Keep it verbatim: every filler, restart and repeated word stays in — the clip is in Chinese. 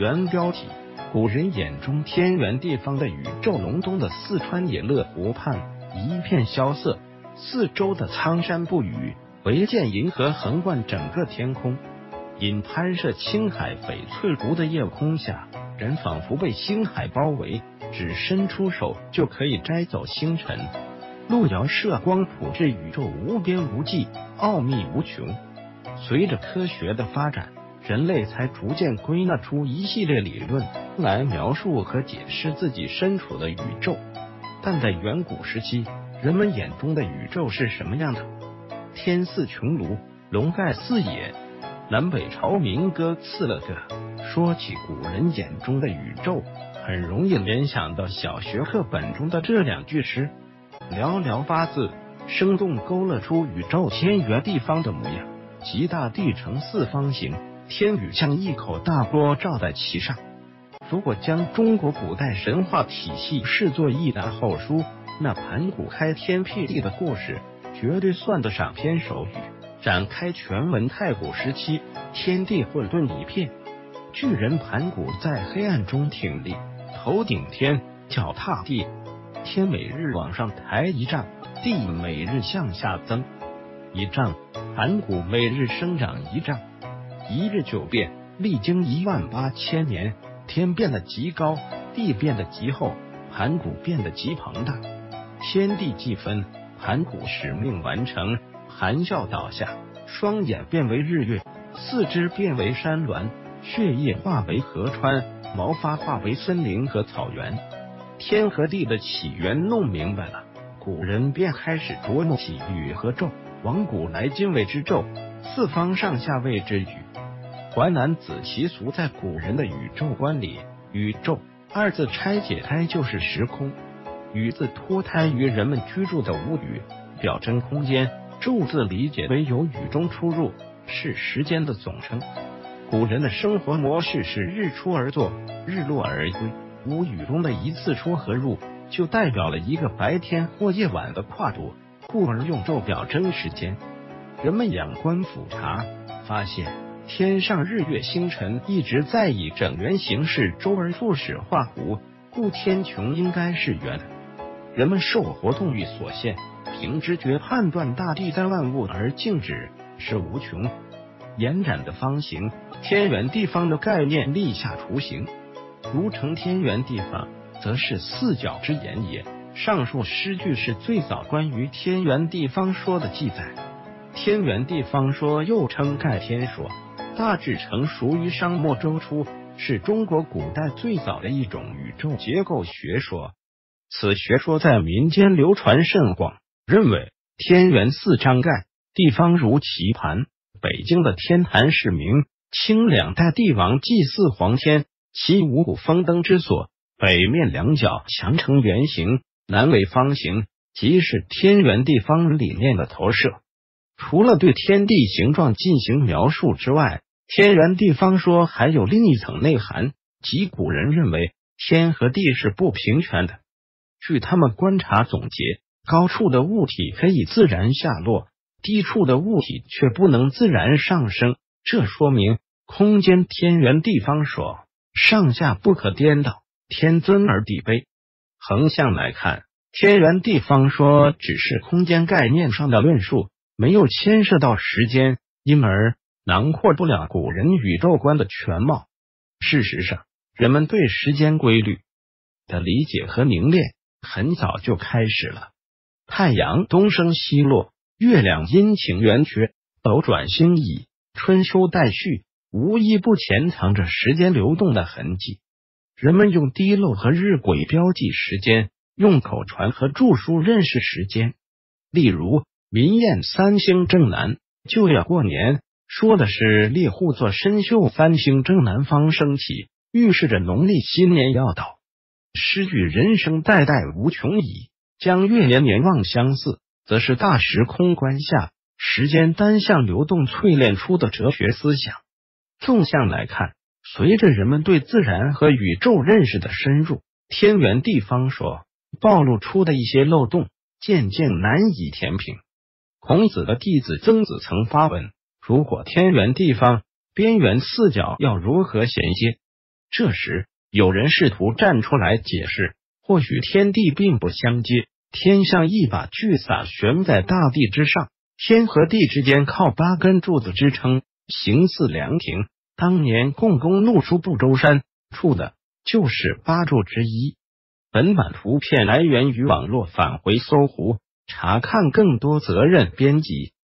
原标题：古人眼中天圆地方的宇宙。隆冬的四川野乐湖畔，一片萧瑟，四周的苍山不语，唯见银河横贯整个天空。因拍摄青海翡翠湖的夜空下，人仿佛被星海包围，只伸出手就可以摘走星辰。路遥射光谱致宇宙无边无际，奥秘无穷。随着科学的发展，人类才逐渐归纳出一系列理论来描述和解释自己身处的宇宙。但在远古时期，人们眼中的宇宙是什么样的？天似穹庐，笼盖四野，南北朝民歌次了个。说起古人眼中的宇宙，很容易联想到小学课本中的这两句诗，寥寥八字，生动勾勒出宇宙天圆地方的模样。即大地呈四方形，天宇像一口大锅罩在其上。如果将中国古代神话体系视作一大厚书，那盘古开天辟地的故事绝对算得上篇手语。展开全文，太古时期，天地混沌一片，巨人盘古在黑暗中挺立，头顶天，脚踏地，天每日往上抬一丈，地每日向下增一丈，盘古每日生长一丈，一日就变。历经一万八千年，天变得极高，地变得极厚，盘古变得极庞大。天地既分，盘古使命完成，含笑倒下，双眼变为日月，四肢变为山峦，血液化为河川，毛发化为森林和草原。天和地的起源弄明白了，古人便开始琢磨起宇和宙。往古来今谓之宙，四方上下谓之宇。淮南子习俗在古人的宇宙观里，宇宙二字拆解开就是时空，宇字脱胎于人们居住的屋宇，表征空间；宙字理解为由宇中出入，是时间的总称。古人的生活模式是日出而作，日落而归，屋宇中的一次出和入，就代表了一个白天或夜晚的跨度，故而用宙表征时间。人们仰观俯察，发现天上日月星辰一直在以整圆形式周而复始画弧，故天穹应该是圆的。人们受活动域所限，凭直觉判断大地在万物而静止是无穷延展的方形，天圆地方的概念立下雏形。如成天圆地方，则是四角之言也。上述诗句是最早关于天圆地方说的记载。天圆地方说又称盖天说，大致成熟于商末周初，是中国古代最早的一种宇宙结构学说。此学说在民间流传甚广，认为天圆似张盖，地方如棋盘。北京的天坛是明清两代帝王祭祀皇天，其五谷丰登之所，北面两角墙呈圆形，南为方形，即是天圆地方理念的投射。除了对天地形状进行描述之外，天圆地方说还有另一层内涵，即古人认为天和地是不平权的。据他们观察总结，高处的物体可以自然下落，低处的物体却不能自然上升，这说明空间天圆地方说上下不可颠倒，天尊而地卑。横向来看，天圆地方说只是空间概念上的论述，没有牵涉到时间，因而囊括不了古人宇宙观的全貌。事实上，人们对时间规律的理解和凝练很早就开始了。太阳东升西落，月亮阴晴圆缺，斗转星移，春秋代序，无一不潜藏着时间流动的痕迹。人们用滴漏和日晷标记时间，用口传和著书认识时间。例如民谚三星正南，就要过年，说的是猎户座参宿三星正南方升起，预示着农历新年要到。诗句人生代代无穷已，将月年年望相似，则是大时空观下时间单向流动淬炼出的哲学思想。纵向来看，随着人们对自然和宇宙认识的深入，天圆地方说暴露出的一些漏洞渐渐难以填平。孔子的弟子曾子曾发问，如果天圆地方边缘四角要如何衔接？ 这时有人试图站出来解释，或许天地并不相接，天像一把巨伞悬在大地之上，天和地之间靠八根柱子支撑，形似凉亭。当年共工怒出不周山，处的就是八柱之一。本版图片来源于网络返回搜狐，查看更多责任编辑。